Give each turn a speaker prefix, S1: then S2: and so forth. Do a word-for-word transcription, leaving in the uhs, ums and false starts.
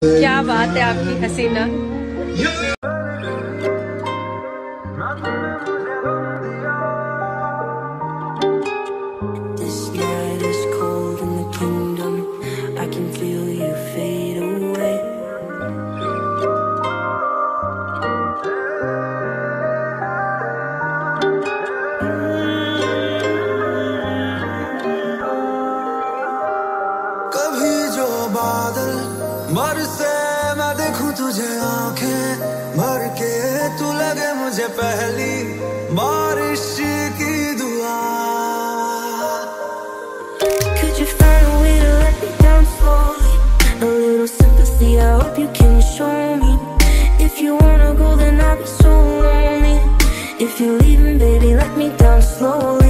S1: क्या बात है आपकी हसीना।
S2: मर से मैं देखूं तुझे आंखें भर के, तू लगे मुझे पहली बारिश की दुआ।
S3: Could you find a way to let me down slowly? A little sympathy, I hope you can show me. If you wanna go then I'll be so lonely. If you're leaving baby let me down slowly.